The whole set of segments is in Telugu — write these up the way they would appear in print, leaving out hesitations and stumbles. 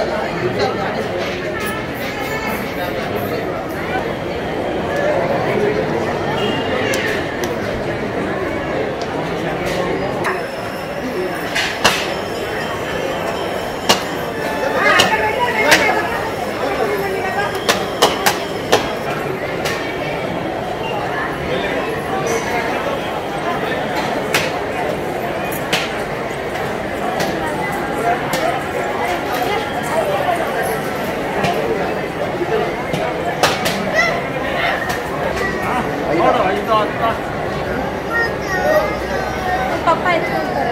पप्पा इधर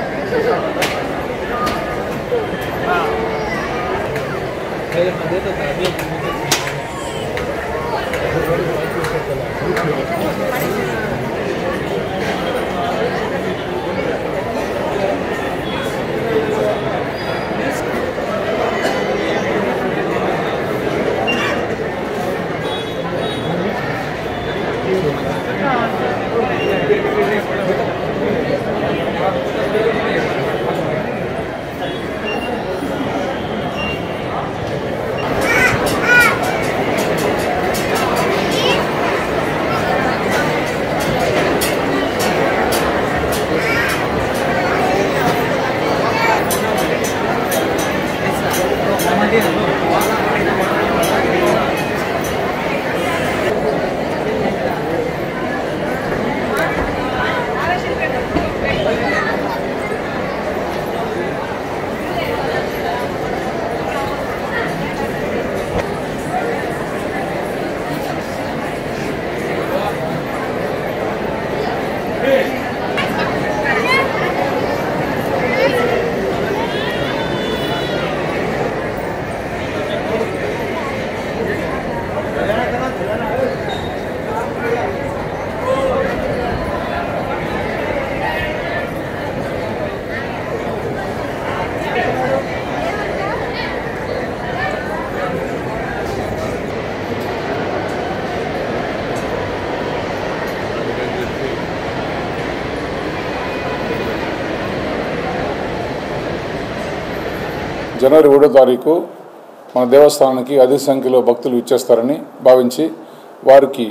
జనవరి 1వ తారీఖు మన దేవస్థానానికి అధిక సంఖ్యలో భక్తులు ఇచ్చేస్తారని భావించి వారికి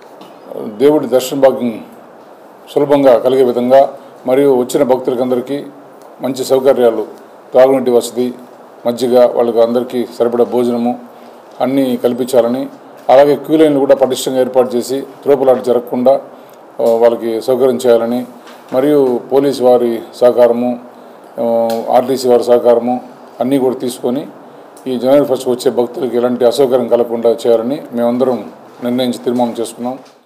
దేవుడి దర్శన భాగ్యం సులభంగా కలిగే విధంగా మరియు వచ్చిన భక్తులకందరికీ మంచి సౌకర్యాలు, తాగునీటి వసతి, మజ్జిగ, వాళ్ళకి అందరికీ సరిపడా భోజనము అన్నీ కల్పించాలని, అలాగే క్యూ లైన్లు కూడా పటిష్టంగా ఏర్పాటు చేసి త్రోపులాట జరగకుండా వాళ్ళకి సౌకర్యం చేయాలని, మరియు పోలీసు వారి సహకారము, ఆర్టీసీ వారి సహకారము అన్నీ కూడా తీసుకొని ఈ జనవరి 1కు వచ్చే భక్తులకు ఎలాంటి అసౌకర్యం కలగకుండా చేయాలని మేమందరం నిర్ణయించి తీర్మానం చేసుకున్నాం.